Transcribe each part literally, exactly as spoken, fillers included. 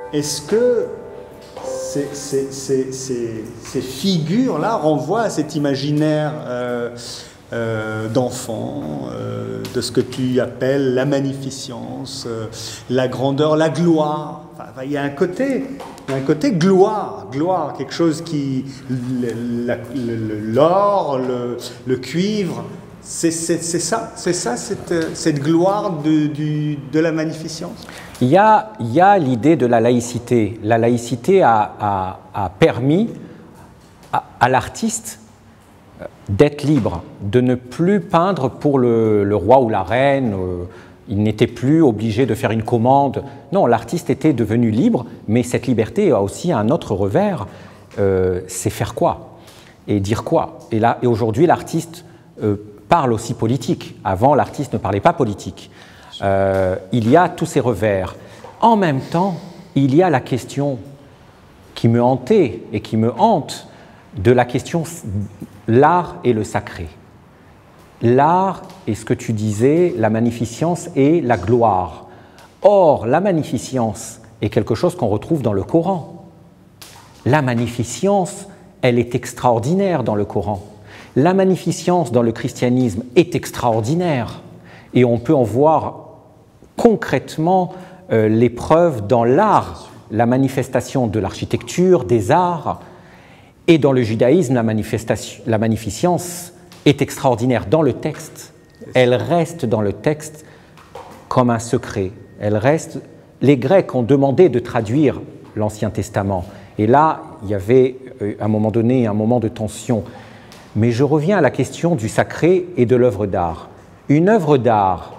est-ce que ces, ces, ces, ces, ces figures-là renvoient à cet imaginaire euh, euh, d'enfant, euh, de ce que tu appelles la magnificence, euh, la grandeur, la gloire. Enfin, il y a un côté, il y a un côté gloire, gloire, quelque chose qui, l'or, le, le cuivre, c'est ça, c'est ça cette, cette gloire de, du, de la magnificence. Il y a, il y a l'idée de la laïcité. La laïcité a, a, a permis à, à l'artiste d'être libre, de ne plus peindre pour le, le roi ou la reine. Il n'était plus obligé de faire une commande. Non, l'artiste était devenu libre, mais cette liberté a aussi un autre revers. Euh, c'est faire quoi et dire quoi. Et, là, et aujourd'hui, l'artiste euh, parle aussi politique. Avant, l'artiste ne parlait pas politique. Euh, il y a tous ces revers. En même temps, il y a la question qui me hantait et qui me hante de la question l'art et le sacré. L'art est ce que tu disais, la magnificence et la gloire. Or, la magnificence est quelque chose qu'on retrouve dans le Coran. La magnificence, elle est extraordinaire dans le Coran. La magnificence dans le christianisme est extraordinaire. Et on peut en voir concrètement euh, les preuves dans l'art, la manifestation de l'architecture, des arts. Et dans le judaïsme, la, manifestation, la magnificence est extraordinaire dans le texte. Elle reste dans le texte comme un secret. Elle reste... Les Grecs ont demandé de traduire l'Ancien Testament. Et là, il y avait à un moment donné un moment de tension. Mais je reviens à la question du sacré et de l'œuvre d'art. Une œuvre d'art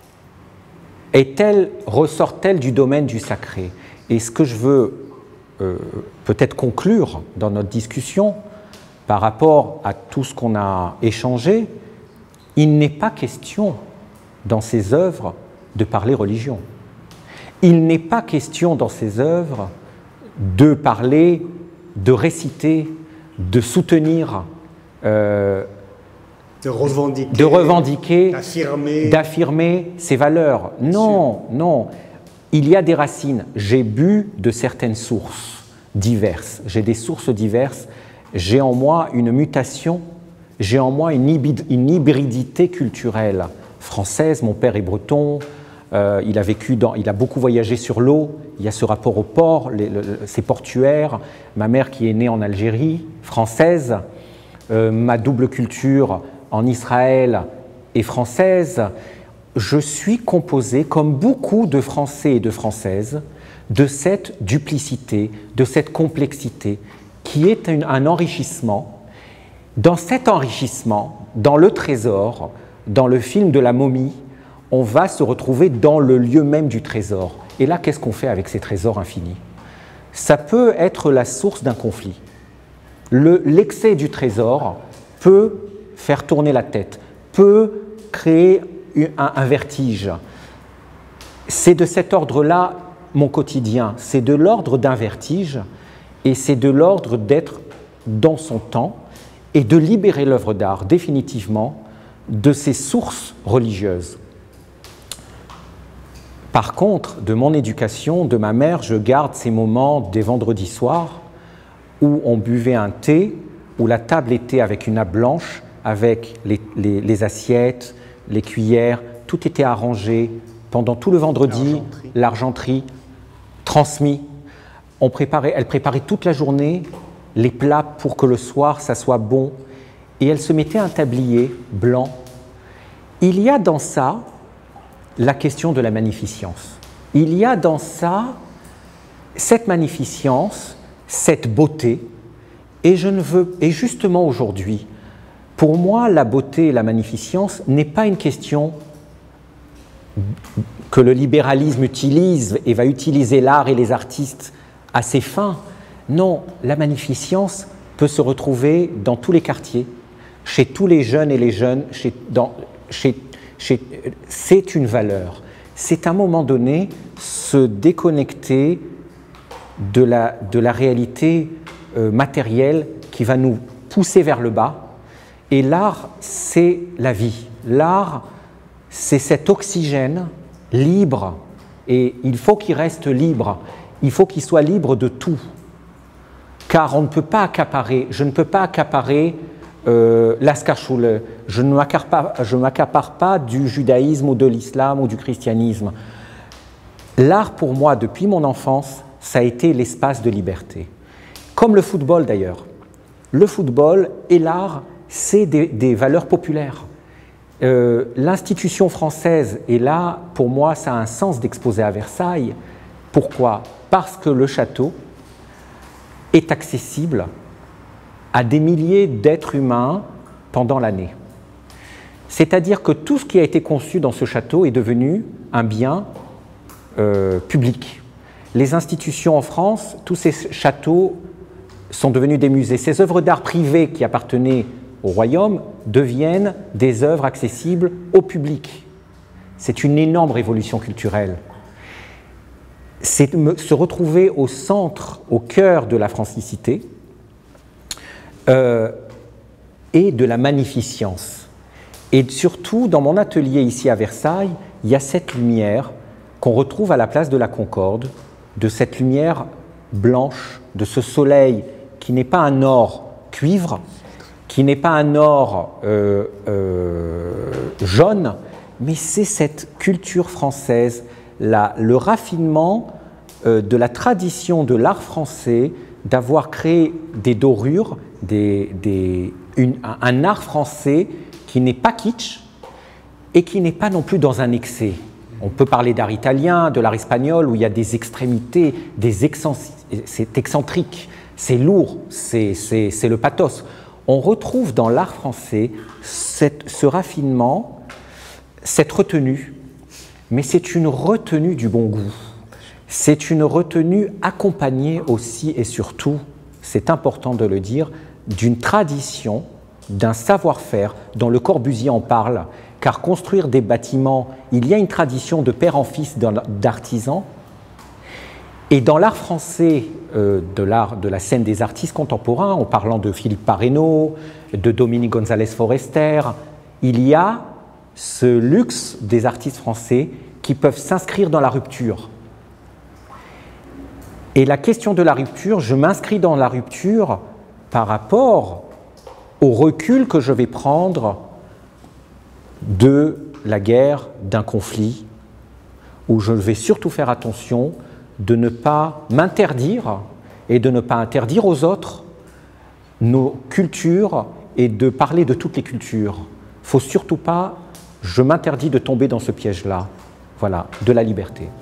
est-elle, ressort-elle du domaine du sacré? Et ce que je veux euh, peut-être conclure dans notre discussion, par rapport à tout ce qu'on a échangé, il n'est pas question dans ces œuvres de parler religion. Il n'est pas question dans ces œuvres de parler, de réciter, de soutenir, euh, de revendiquer, de revendiquer, d'affirmer, d'affirmer ses valeurs. Non, non. Il y a des racines. J'ai bu de certaines sources diverses. J'ai des sources diverses. J'ai en moi une mutation, j'ai en moi une, hybrid, une hybridité culturelle française. Mon père est breton, euh, il a vécu dans, il a beaucoup voyagé sur l'eau, il y a ce rapport au port, les, le, c'est portuaire. Ma mère qui est née en Algérie, française, euh, ma double culture en Israël est française. Je suis composé, comme beaucoup de Français et de Françaises, de cette duplicité, de cette complexité, qui est un, un enrichissement. Dans cet enrichissement, dans le trésor, dans le film de la momie, on va se retrouver dans le lieu même du trésor. Et là, qu'est-ce qu'on fait avec ces trésors infinis? Ça peut être la source d'un conflit. Le, l'excès du trésor peut faire tourner la tête, peut créer un, un vertige. C'est de cet ordre-là mon quotidien, c'est de l'ordre d'un vertige. Et c'est de l'ordre d'être dans son temps et de libérer l'œuvre d'art définitivement de ses sources religieuses. Par contre, de mon éducation, de ma mère, je garde ces moments des vendredis soirs où on buvait un thé, où la table était avec une nappe blanche, avec les, les, les assiettes, les cuillères, tout était arrangé pendant tout le vendredi, l'argenterie transmis. On préparait, elle préparait toute la journée les plats pour que le soir, ça soit bon. Et elle se mettait un tablier blanc. Il y a dans ça la question de la magnificence. Il y a dans ça cette magnificence, cette beauté. Et, je ne veux, et justement aujourd'hui, pour moi, la beauté et la magnificence n'est pas une question que le libéralisme utilise et va utiliser l'art et les artistes à ses fins. Non, la magnificence peut se retrouver dans tous les quartiers, chez tous les jeunes et les jeunes, chez, dans, chez, chez, c'est une valeur. C'est à un moment donné se déconnecter de la, de la réalité euh, matérielle qui va nous pousser vers le bas. Et l'art, c'est la vie. L'art, c'est cet oxygène libre, et il faut qu'il reste libre. il faut qu'il soit libre de tout. Car on ne peut pas accaparer, je ne peux pas accaparer euh, l'Askaschule, je ne m'accapare pas du judaïsme ou de l'islam ou du christianisme. L'art, pour moi, depuis mon enfance, ça a été l'espace de liberté. Comme le football, d'ailleurs. Le football et l'art, c'est des, des valeurs populaires. Euh, L'institution française, et là, pour moi, ça a un sens d'exposer à Versailles. Pourquoi? Parce que le château est accessible à des milliers d'êtres humains pendant l'année. C'est-à-dire que tout ce qui a été conçu dans ce château est devenu un bien euh, public. Les institutions en France, tous ces châteaux sont devenus des musées. Ces œuvres d'art privées qui appartenaient au royaume deviennent des œuvres accessibles au public. C'est une énorme révolution culturelle. C'est se retrouver au centre, au cœur de la francicité euh, et de la magnificence. Et surtout, dans mon atelier ici à Versailles, il y a cette lumière qu'on retrouve à la place de la Concorde, de cette lumière blanche, de ce soleil qui n'est pas un or cuivre, qui n'est pas un or euh, euh, jaune, mais c'est cette culture française, la, le raffinement euh, de la tradition de l'art français, d'avoir créé des dorures, des, des, une, un, un art français qui n'est pas kitsch et qui n'est pas non plus dans un excès. On peut parler d'art italien, de l'art espagnol, où il y a des extrémités, des c'est excentrique, c'est lourd, c'est le pathos. On retrouve dans l'art français cette, ce raffinement, cette retenue, mais c'est une retenue du bon goût. C'est une retenue accompagnée aussi et surtout, c'est important de le dire, d'une tradition, d'un savoir-faire dont le Corbusier en parle, car construire des bâtiments, il y a une tradition de père en fils d'artisans. Et dans l'art français, euh, de l'art de la scène des artistes contemporains, en parlant de Philippe Parreno, de Dominique González Forester, il y a ce luxe des artistes français qui peuvent s'inscrire dans la rupture. Et la question de la rupture, je m'inscris dans la rupture par rapport au recul que je vais prendre de la guerre, d'un conflit, où je vais surtout faire attention de ne pas m'interdire et de ne pas interdire aux autres nos cultures et de parler de toutes les cultures. Il ne faut surtout pas, je m'interdis de tomber dans ce piège-là, voilà, de la liberté.